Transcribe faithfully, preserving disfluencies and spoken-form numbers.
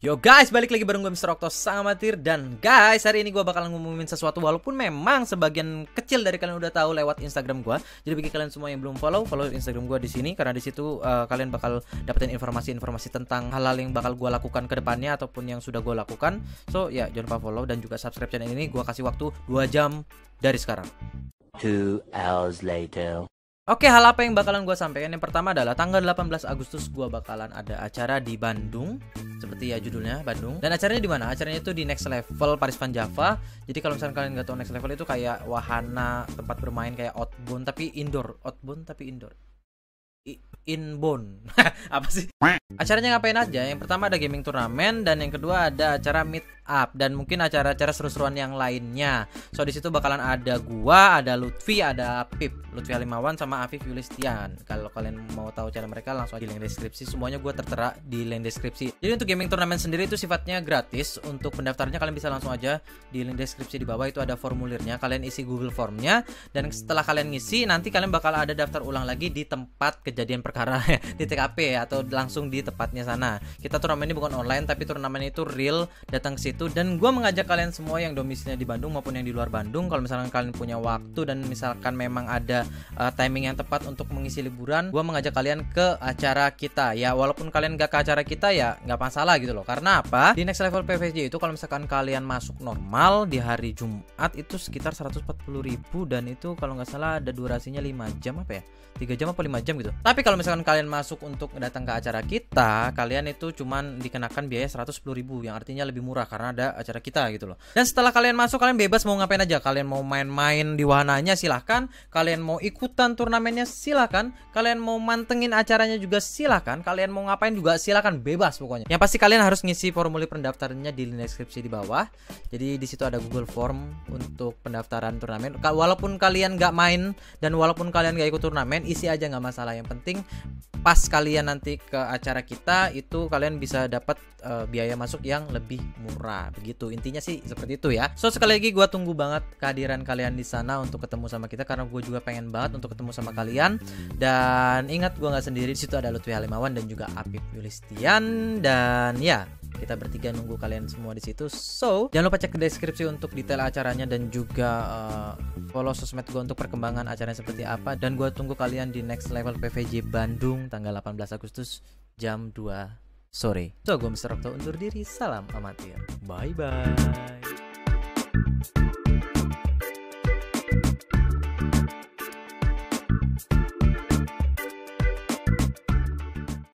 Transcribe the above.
Yo guys, balik lagi bareng gue mister Okto Sang Amatir. Dan guys, hari ini gue bakal ngumumin sesuatu walaupun memang sebagian kecil dari kalian udah tahu lewat Instagram gue. Jadi bagi kalian semua yang belum follow, follow Instagram gue di sini karena di situ uh, kalian bakal dapetin informasi-informasi tentang hal-hal yang bakal gue lakukan ke depannya ataupun yang sudah gue lakukan. So ya, jangan lupa follow dan juga subscribe channel ini. Gue kasih waktu dua jam dari sekarang. Two hours later. Oke, hal apa yang bakalan gue sampaikan? Yang pertama adalah tanggal delapan belas Agustus gue bakalan ada acara di Bandung. Seperti ya judulnya, Bandung. Dan acaranya di mana? Acaranya itu di Next Level Paris Van Java. Jadi kalau misalnya kalian nggak tahu Next Level itu kayak wahana tempat bermain kayak outbound tapi indoor. Outbound tapi indoor. I inbound. Apa sih? Acaranya ngapain aja? Yang pertama ada gaming turnamen dan yang kedua ada acara meet up dan mungkin acara-acara seru-seruan yang lainnya. So di situ bakalan ada gua, ada Lutfi, ada Pip, Lutfi Halimawan sama Afif Yulistian. Kalau kalian mau tahu channel mereka langsung di link deskripsi. Semuanya gua tertera di link deskripsi. Jadi untuk gaming turnamen sendiri itu sifatnya gratis. Untuk pendaftarnya kalian bisa langsung aja di link deskripsi di bawah itu ada formulirnya. Kalian isi Google Formnya dan setelah kalian ngisi nanti kalian bakal ada daftar ulang lagi di tempat kejadian perkara di T K P atau langsung di tempatnya sana. Kita turnamen ini bukan online tapi turnamen itu real, datang ke situ. Dan gue mengajak kalian semua yang domisilinya di Bandung maupun yang di luar Bandung, kalau misalkan kalian punya waktu dan misalkan memang ada uh, timing yang tepat untuk mengisi liburan, gue mengajak kalian ke acara kita. Ya walaupun kalian gak ke acara kita ya gak masalah gitu loh. Karena apa? Di Next Level P V J itu kalau misalkan kalian masuk normal di hari Jumat itu sekitar seratus empat puluh ribu dan itu kalau nggak salah ada durasinya lima jam apa ya? tiga jam apa lima jam gitu. Tapi kalau misalkan kalian masuk untuk datang ke acara kita, kalian itu cuman dikenakan biaya seratus sepuluh ribu yang artinya lebih murah karena ada acara kita gitu loh. Dan setelah kalian masuk kalian bebas mau ngapain aja. Kalian mau main-main di wahananya silahkan, kalian mau ikutan turnamennya silahkan, kalian mau mantengin acaranya juga silahkan, kalian mau ngapain juga silahkan, bebas pokoknya. Yang pasti kalian harus ngisi formulir pendaftarannya di link deskripsi di bawah. Jadi di situ ada Google Form untuk pendaftaran turnamen. Walaupun kalian nggak main dan walaupun kalian nggak ikut turnamen, isi aja nggak masalah. Yang penting pas kalian nanti ke acara kita itu kalian bisa dapat uh, biaya masuk yang lebih murah. Begitu intinya sih seperti itu ya. So sekali lagi gue tunggu banget kehadiran kalian di sana untuk ketemu sama kita karena gue juga pengen banget untuk ketemu sama kalian. Dan ingat gue nggak sendiri, di situ ada Lutfi Halimawan dan juga Afif Yulistian dan ya kita bertiga nunggu kalian semua di situ. So jangan lupa cek ke deskripsi untuk detail acaranya dan juga uh, follow sosmed gue untuk perkembangan acaranya seperti apa. Dan gue tunggu kalian di Next Level P V J Bandung tanggal delapan belas Agustus jam dua sore. So gue mister Okto undur diri, salam amatir, bye bye.